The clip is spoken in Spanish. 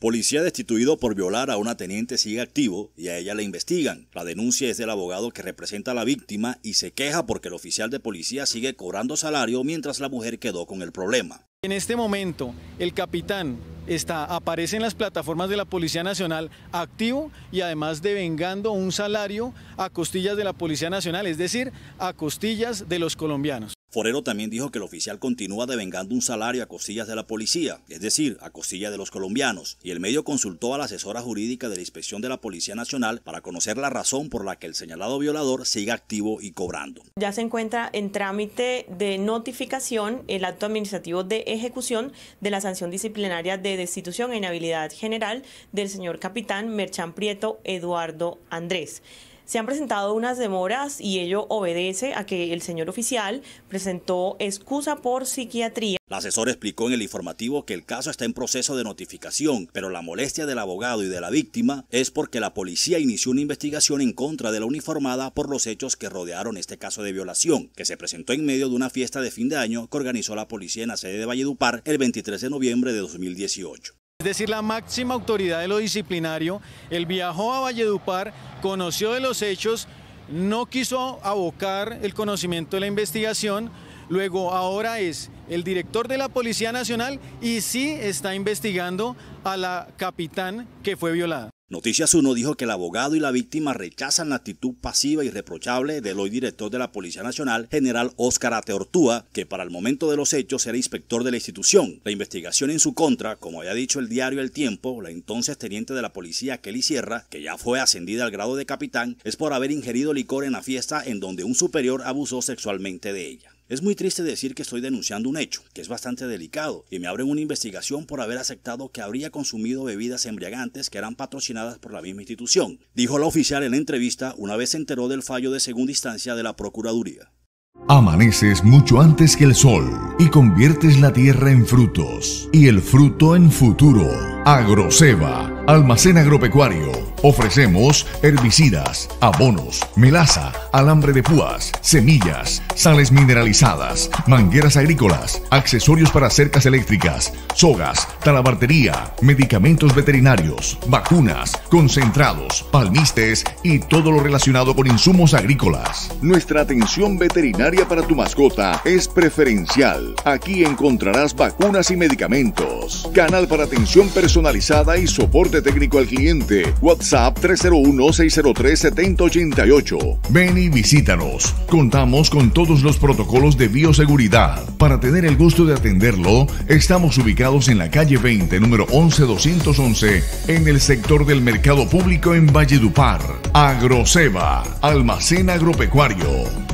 Policía destituido por violar a una teniente sigue activo y a ella la investigan. La denuncia es del abogado que representa a la víctima y se queja porque el oficial de policía sigue cobrando salario mientras la mujer quedó con el problema. En este momento, el capitán aparece en las plataformas de la Policía Nacional activo y además devengando un salario a costillas de la Policía Nacional, es decir, a costillas de los colombianos. Forero también dijo que el oficial continúa devengando un salario a costillas de la policía, es decir, a costillas de los colombianos, y el medio consultó a la asesora jurídica de la Inspección de la Policía Nacional para conocer la razón por la que el señalado violador sigue activo y cobrando. Ya se encuentra en trámite de notificación el acto administrativo de ejecución de la sanción disciplinaria de destitución e inhabilidad general del señor capitán Merchán Prieto Eduardo Andrés. Se han presentado unas demoras y ello obedece a que el señor oficial presentó excusa por psiquiatría. La asesora explicó en el informativo que el caso está en proceso de notificación, pero la molestia del abogado y de la víctima es porque la policía inició una investigación en contra de la uniformada por los hechos que rodearon este caso de violación, que se presentó en medio de una fiesta de fin de año que organizó la policía en la sede de Valledupar el 23 de noviembre de 2018. Es decir, la máxima autoridad de lo disciplinario, él viajó a Valledupar, conoció de los hechos, no quiso abocar el conocimiento de la investigación, luego ahora es el director de la Policía Nacional y sí está investigando a la capitán que fue violada. Noticias 1 dijo que el abogado y la víctima rechazan la actitud pasiva y irreprochable del hoy director de la Policía Nacional, general Óscar Ateortúa, que para el momento de los hechos era inspector de la institución. La investigación en su contra, como había dicho el diario El Tiempo, la entonces teniente de la policía Kelly Sierra, que ya fue ascendida al grado de capitán, es por haber ingerido licor en la fiesta en donde un superior abusó sexualmente de ella. Es muy triste decir que estoy denunciando un hecho, que es bastante delicado, y me abren una investigación por haber aceptado que habría consumido bebidas embriagantes que eran patrocinadas por la misma institución, dijo la oficial en la entrevista una vez se enteró del fallo de segunda instancia de la Procuraduría. Amaneces mucho antes que el sol y conviertes la tierra en frutos y el fruto en futuro. Agroceba, almacén agropecuario. Ofrecemos herbicidas, abonos, melaza, alambre de púas, semillas, sales mineralizadas, mangueras agrícolas, accesorios para cercas eléctricas, sogas, talabartería, medicamentos veterinarios, vacunas, concentrados, palmistes y todo lo relacionado con insumos agrícolas. Nuestra atención veterinaria para tu mascota es preferencial. Aquí encontrarás vacunas y medicamentos. Canal para atención personalizada y soporte técnico al cliente. WhatsApp 301-603-7088. Ven y visítanos. Contamos con todos los protocolos de bioseguridad. Para tener el gusto de atenderlo, estamos ubicados en la calle 20, número 11211, en el sector del Mercado Público en Valledupar. Agroceba, almacén agropecuario.